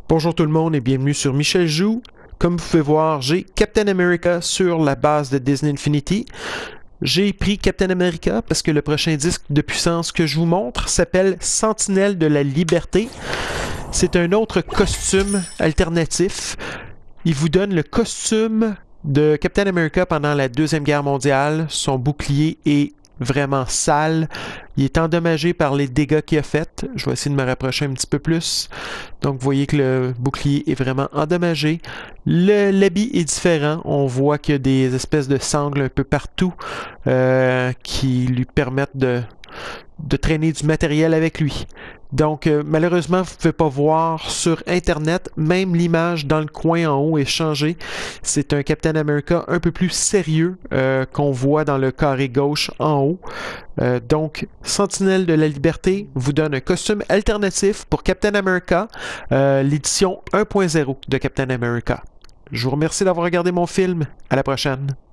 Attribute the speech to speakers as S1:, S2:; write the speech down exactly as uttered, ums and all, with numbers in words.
S1: Bonjour tout le monde et bienvenue sur Michel Joue. Comme vous pouvez voir, j'ai Captain America sur la base de Disney Infinity. J'ai pris Captain America parce que le prochain disque de puissance que je vous montre s'appelle Sentinelle de la Liberté. C'est un autre costume alternatif. Il vous donne le costume de Captain America pendant la Deuxième Guerre mondiale. Son bouclier est vraiment sale. Il est endommagé par les dégâts qu'il a fait. Je vais essayer de me rapprocher un petit peu plus. Donc, vous voyez que le bouclier est vraiment endommagé. Le, l'habit est différent. On voit qu'il y a des espèces de sangles un peu partout euh, qui lui permettent de, de traîner du matériel avec lui. Donc, euh, malheureusement, vous ne pouvez pas voir sur Internet. Même l'image dans le coin en haut est changée. C'est un Captain America un peu plus sérieux euh, qu'on voit dans le carré gauche en haut. Euh, donc, Sentinelle de la Liberté vous donne un costume alternatif pour Captain America, euh, l'édition un point zéro de Captain America. Je vous remercie d'avoir regardé mon film. À la prochaine.